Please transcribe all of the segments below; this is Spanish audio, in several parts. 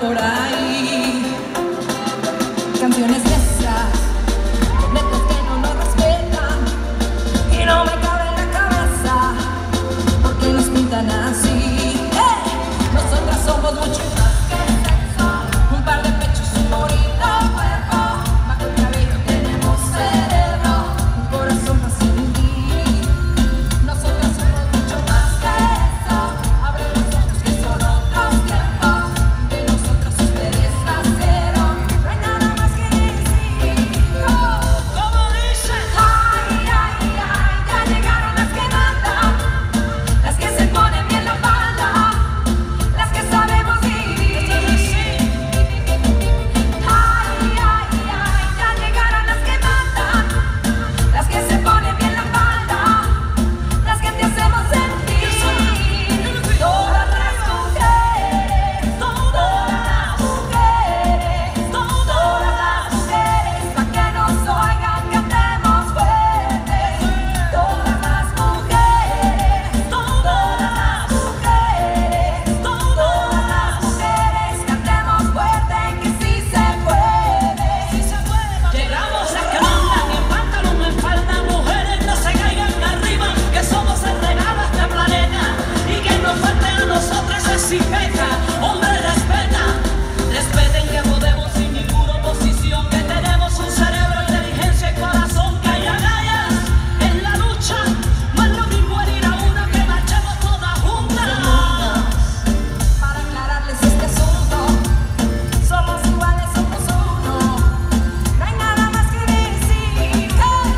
por ahí. Canciones de esas, letras que no nos respetan y no me cabe en la cabeza porque nos pintan así. Nosotras somos mucho más que sexo, un par de pechos, un bonito cuerpo, bajo el cabello tenemos cerebro, un corazón para sentir. Nosotras somos mucho más que eso, abre los ojos que son otros tiempos, de nosotros ustedes nacieron, no hay nada más que decir. Como dicen, ay, ay, ay, ya llegaron las que mandan, las que se ponen bien la falda, las que sabemos vivir. Ay, ay, ay, ya llegaron las que mandan, las que se ponen bien la falda, las que te hacemos sentir. Todas las mujeres, todas las mujeres, todas las mujeres, pa' que nos oigan, cantemos fuerte. Todas las mujeres, todas las mujeres, todas las mujeres, cantemos fuerte que sí se puede. Llegamos las que mandan en pantalón, en falda, mujeres no se caigan arriba, que somos entregadas de planeta y que nos falte a nosotras así peca. Hombre, respeten que podemos sin ninguna oposición, que tenemos un cerebro, inteligencia y corazón, que hay agallas en la lucha, no es lo mismo ir a una que marchemos todas juntas. Para aclararles este asunto, somos iguales, somos uno, no hay nada más que decir.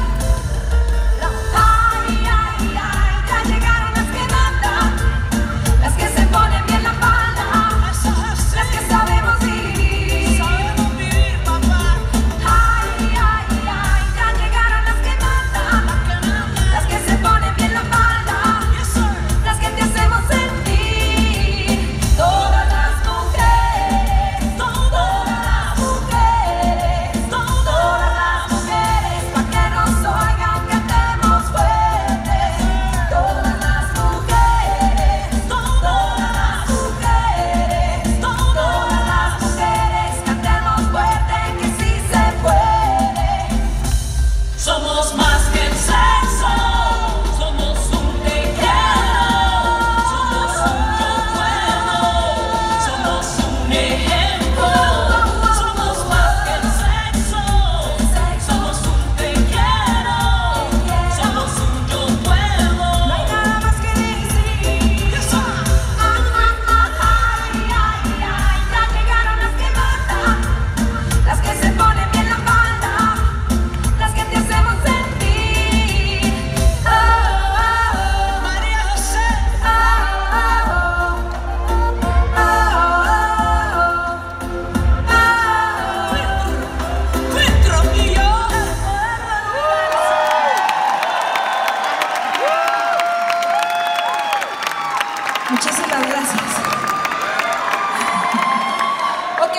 Ay, ay, ay, ya llegaron las que mandan, las que se ponen bien la falda, las que sabemos vivir. Sabemos vivir, papá. Ay, ay, ay, ya llegaron las que mandan, las que se ponen bien la falda, las que te hacemos sentir. Todas las mujeres, todas las mujeres, todas las mujeres, pa' que nos oigan, cantemos fuerte. Todas las mujeres, todas las mujeres, todas las mujeres, cantemos fuerte que sí se puede. Somos más que el sexo, somos un te quiero, somos un yo puedo, somos un ejemplo. Somos más que el sexo, somos un te quiero, somos un yo puedo. No hay nada más que decir. Ay, ay, ay, ya llegaron las que mandan, las que se ponen bien la falda, las que te hacemos sentir. María José, Petro y yo. Muchísimas gracias. Ok,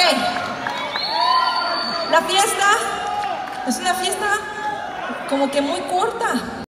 la fiesta es una fiesta como que muy corta.